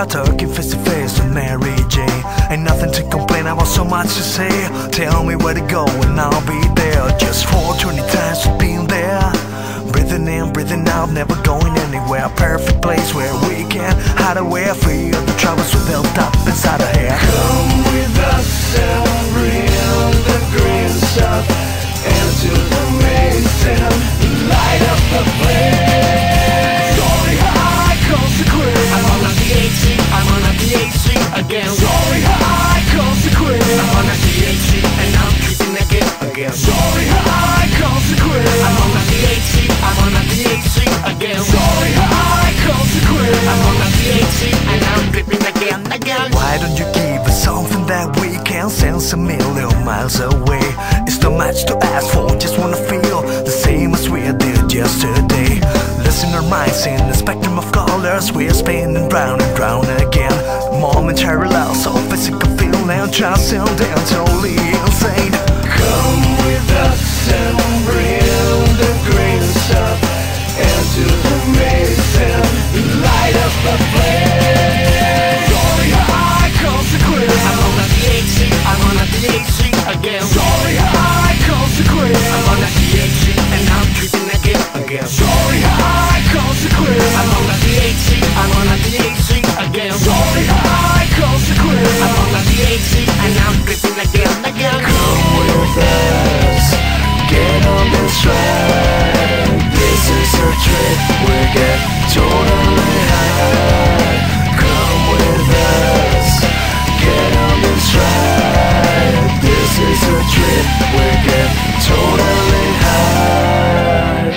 there talking face to face with Mary Jane. Ain't nothing to complain about, so much to say. Tell me where to go and I'll be there. Just 420 times we've been there. Breathing in, breathing out, never going anywhere. Perfect place where we can hide away. Free of the troubles we built up inside our head. Come with us and bring the green stuff into the maze and light up the flame. Sorry, high consequence. I'm on a THC, I'm on a THC again. Sorry, high consequence. I'm on a THC and I'm tripping again. Sorry, high consequence. I'm on a THC, I'm on a THC again. Sorry, high consequence. I'm on a THC and I'm tripping again. Why don't you give us something that we can sense a million miles away? It's too much to ask for, just wanna feel the same as we did yesterday. Listen our minds in the spectrum of colors. We're spinning round and round again. Momentary loss of physical feeling, transcendentally insane. Come with us and bring the green stuff into the maze and light up the flame. Sorry, high consequence. I'm on a THC, I'm on a THC again. Sorry, high consequence. I'm on a THC and I'm tripping again. Sorry, high consequence. I'm on a THC, I'm on a THC again. Sorry, high consequence. I'm on a THC and I'm tripping again. Come with us, get on this ride. This is a trip, we get totally high. Come with us, get on this ride. This is a trip, we get totally high.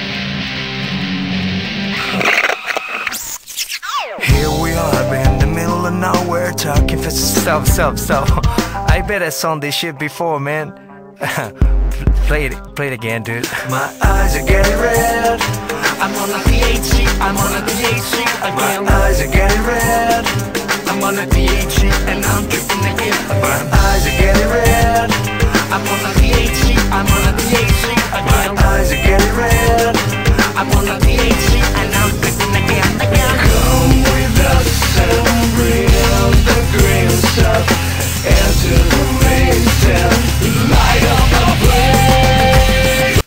Here we are in the middle of nowhere, talking for stop. I bet I saw this shit before, man. Play it again, dude. My eyes are getting red. I'm on a THC, I'm on a THC again. My eyes are getting red. I'm on a THC and I'm tripping again. My eyes are getting red. I'm on a THC, I'm on a THC again. My eyes are getting red. I'm on a THC and I'm tripping again. Come with us and bring the green stuff into the maze and light up the flame.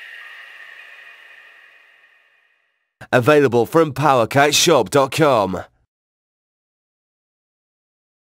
Available from powercatshop.com.